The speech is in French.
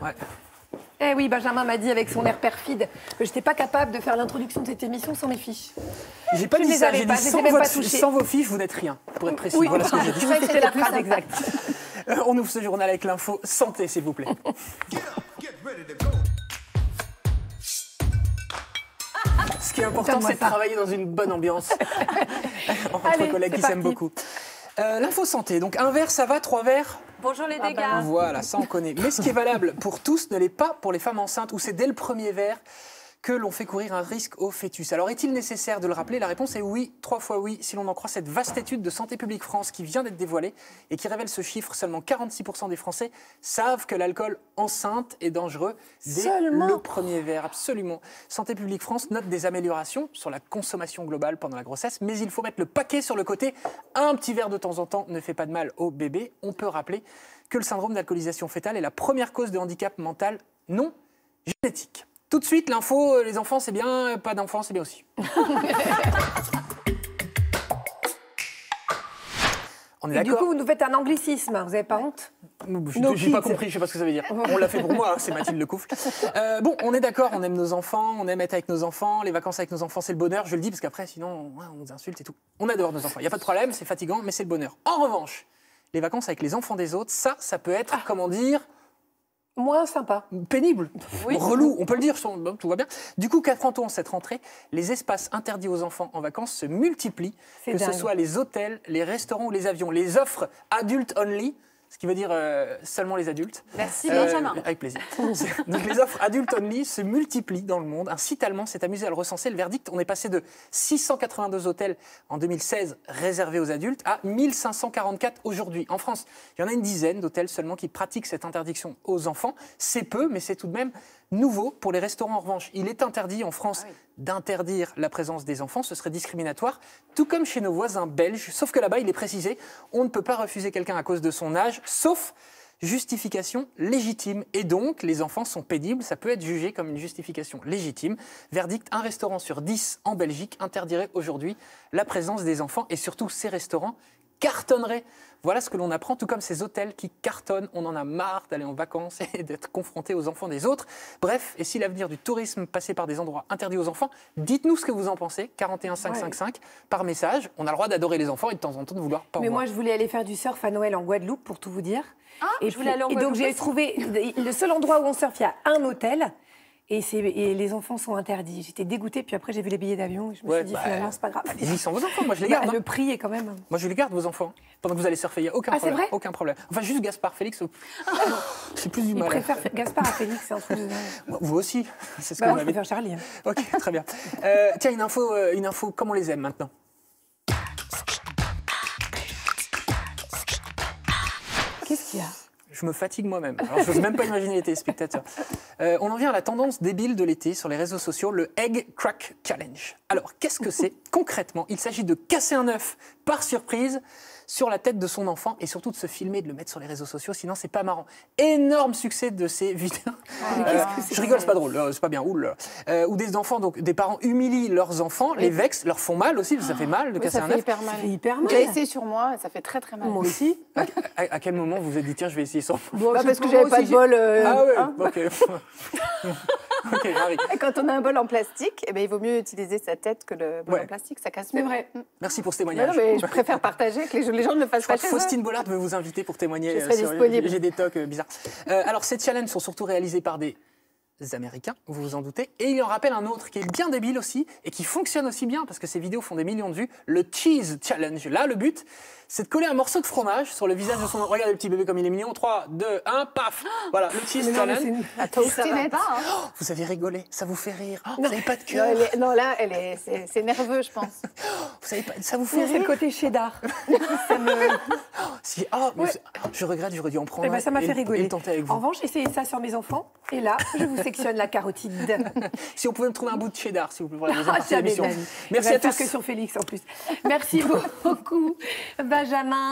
Ouais. Eh oui, Benjamin m'a dit avec son air perfide que je n'étais pas capable de faire l'introduction de cette émission sans mes fiches. J'ai pas Je dit les ça, avais j'ai pas, dit je les ai sans, même pas votre, touchées. sans vos fiches, vous n'êtes rien, pour être précis. Oui, Voilà ce que j'ai dit. c'était la phrase exacte. On ouvre ce journal avec l'info santé, s'il vous plaît. Ce qui est important, c'est de travailler dans une bonne ambiance entre Allez, collègues qui c'est s'aiment parti. beaucoup. L'info santé, donc un verre, ça va, 3 verres? Bonjour les dégâts. Voilà, ça on connaît. Mais ce qui est valable pour tous ne l'est pas pour les femmes enceintes, où c'est dès le premier verre que l'on fait courir un risque au fœtus. Alors est-il nécessaire de le rappeler? La réponse est oui, 3 fois oui, si l'on en croit cette vaste étude de Santé publique France qui vient d'être dévoilée et qui révèle ce chiffre. Seulement 46% des Français savent que l'alcool enceinte est dangereux dès le premier verre. Absolument. Santé publique France note des améliorations sur la consommation globale pendant la grossesse, mais il faut mettre le paquet sur le côté. Un petit verre de temps en temps ne fait pas de mal au bébé. On peut rappeler que le syndrome d'alcoolisation fœtale est la première cause de handicap mental non génétique. Tout de suite, l'info, les enfants c'est bien, pas d'enfants c'est bien aussi. On est Et du d'accord? coup, vous nous faites un anglicisme, vous n'avez pas honte? J'ai pas compris, je sais pas ce que ça veut dire. On l'a fait pour moi, hein, c'est Mathilde Lecoufle. Bon, on est d'accord, on aime nos enfants, on aime être avec nos enfants, les vacances avec nos enfants c'est le bonheur, je le dis parce qu'après sinon on nous insulte et tout. On adore nos enfants, il n'y a pas de problème, c'est fatigant, mais c'est le bonheur. En revanche, les vacances avec les enfants des autres, ça peut être, comment dire, Moins sympa. pénible, relou, on peut le dire, tout va bien. Du coup, qu'apprend-on cette rentrée? Les espaces interdits aux enfants en vacances se multiplient, que ce soit les hôtels, les restaurants ou les avions. Les offres adultes only, ce qui veut dire seulement les adultes. Merci Benjamin. Avec plaisir. Donc les offres adultes only se multiplient dans le monde. Un site allemand s'est amusé à le recenser. Le verdict, on est passé de 682 hôtels en 2016 réservés aux adultes à 1544 aujourd'hui. En France, il y en a une dizaine d'hôtels seulement qui pratiquent cette interdiction aux enfants. C'est peu, mais c'est tout de même nouveau. Pour les restaurants, en revanche, il est interdit en France d'interdire la présence des enfants. Ce serait discriminatoire, tout comme chez nos voisins belges. Sauf que là-bas, il est précisé, on ne peut pas refuser quelqu'un à cause de son âge, sauf justification légitime. Et donc, les enfants sont pénibles, ça peut être jugé comme une justification légitime. Verdict, un restaurant sur 10 en Belgique interdirait aujourd'hui la présence des enfants et surtout ces restaurants cartonneraient. Voilà ce que l'on apprend, tout comme ces hôtels qui cartonnent. On en a marre d'aller en vacances et d'être confronté aux enfants des autres. Bref, et si l'avenir du tourisme passait par des endroits interdits aux enfants, dites-nous ce que vous en pensez, 41 555 par message. On a le droit d'adorer les enfants et de temps en temps de vouloir pas en Mais voir. moi, je voulais aller faire du surf à Noël en Guadeloupe, pour tout vous dire. Ah, je voulais aller en donc, Guadeloupe j'ai aussi. trouvé le seul endroit où on surfe, il y a un hôtel. Et les enfants sont interdits. J'étais dégoûtée, puis après j'ai vu les billets d'avion et je me suis dit finalement c'est pas grave. Ils sont vos enfants, moi je les garde. Le prix est quand même... Moi je les garde vos enfants. Pendant que vous allez surfer, il n'y a aucun c'est problème. vrai Aucun problème. Enfin juste Gaspard, Félix, c'est plus du Il mal. préfère Gaspard à Félix, c'est un truc de... Vous aussi, c'est ce Bah, que moi, vous je m'avez préfère Charlie. Ok, très bien. Tiens, une info comme on les aime maintenant. Qu'est-ce qu'il y a? Je me fatigue moi-même. Alors, je n'ose même pas imaginer les téléspectateurs. On en vient à la tendance débile de l'été sur les réseaux sociaux, le Egg Crack Challenge. Alors, qu'est-ce que c'est concrètement? Il s'agit de casser un œuf par surprise sur la tête de son enfant et surtout de se filmer, de le mettre sur les réseaux sociaux, sinon c'est pas marrant. Énorme succès de ces vidéos. Je rigole, c'est pas drôle, c'est pas bien. Où des enfants, donc des parents humilient leurs enfants, les vexent, leur font mal aussi, parce que ça fait mal de casser un œuf. hyper mal. Hyper mal. J'ai essayé sur moi, ça fait très très mal. Moi aussi. À quel moment vous vous êtes dit tiens je vais essayer sans? Parce que j'avais pas de bol. Ah ouais, hein. ok. Ok, Marie. Quand on a un bol en plastique, eh ben, il vaut mieux utiliser sa tête que le bol en plastique, ça casse mieux. C'est vrai. Merci pour ce Non, témoignage. mais je préfère partager, que les gens ne le fassent Je crois pas que chez eux. Faustine Bollard veut vous inviter pour témoigner Je serai disponible. j'ai des tocs bizarres. Alors, ces challenges sont surtout réalisés par des Américains, vous vous en doutez. Et il en rappelle un autre qui est bien débile aussi et qui fonctionne aussi bien parce que ces vidéos font des millions de vues, le Cheese Challenge. Là, le but, c'est de coller un morceau de fromage sur le visage de son... Regardez le petit bébé comme il est mignon. 3, 2, 1, paf. Voilà, le Cheese Challenge. La toastinette. Oh, vous avez rigolé, ça vous fait rire. Oh, vous n'avez pas de Non, cœur. non, là, c'est nerveux, je pense. Vous savez pas, ça vous fait C'est le rire. côté cheddar. Ça me... Si, je regrette, j'aurais dû en prendre Eh ben, ça m'a fait et rigoler. le tenter avec vous. En revanche, essayez ça sur mes enfants. Et là, je vous sectionne la carotide. Si on pouvait me trouver un bout de cheddar, s'il vous plaît, pour la deuxième Ah, partie de jamais l'émission. de la vie. Merci Il va à le faire tous. que sur Félix en plus. Merci beaucoup, Benjamin.